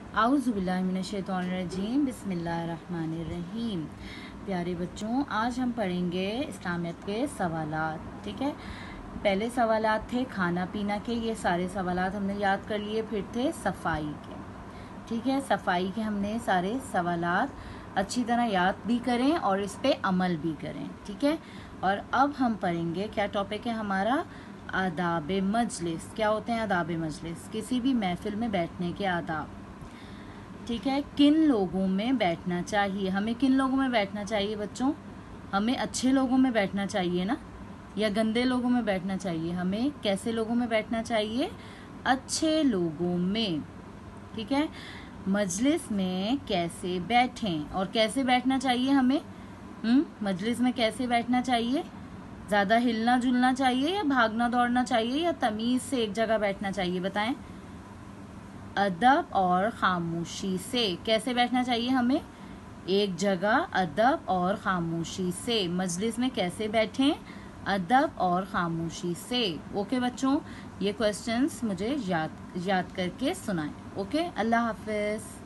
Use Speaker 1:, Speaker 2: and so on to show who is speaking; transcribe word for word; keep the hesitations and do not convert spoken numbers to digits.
Speaker 1: आऊज़ुबिल्लाहिमिनश्शैतानिर्रजीम बिस्मिल्लाहिर्रहमानिर्रहीम। प्यारे बच्चों, आज हम पढ़ेंगे इस्लामियत के सवालात। ठीक है, पहले सवालात थे खाना पीना के, ये सारे सवालात हमने याद कर लिए। फिर थे सफाई के। ठीक है, सफाई के हमने सारे सवालात अच्छी तरह याद भी करें और इस पे अमल भी करें। ठीक है, और अब हम पढ़ेंगे, क्या टॉपिक है हमारा, आदाब मजलिस। क्या होते हैं आदाब मजलिस? किसी भी महफिल में बैठने के आदाब। ठीक है, किन लोगों में बैठना चाहिए, हमें किन लोगों में बैठना चाहिए बच्चों? हमें अच्छे लोगों में बैठना चाहिए ना, या गंदे लोगों में बैठना चाहिए? हमें कैसे लोगों में बैठना चाहिए? अच्छे लोगों में। ठीक है, मजलिस में कैसे बैठें और कैसे बैठना चाहिए हमें? हम्म मजलिस में कैसे बैठना चाहिए? ज़्यादा हिलना जुलना चाहिए या भागना दौड़ना चाहिए या तमीज़ से एक जगह बैठना चाहिए? बताएं। अदब और खामोशी से। कैसे बैठना चाहिए हमें? एक जगह, अदब और खामोशी से। मजलिस में कैसे बैठें? अदब और खामोशी से। ओके बच्चों, ये क्वेश्चंस मुझे याद याद करके सुनाएं। ओके, अल्लाह हाफिज।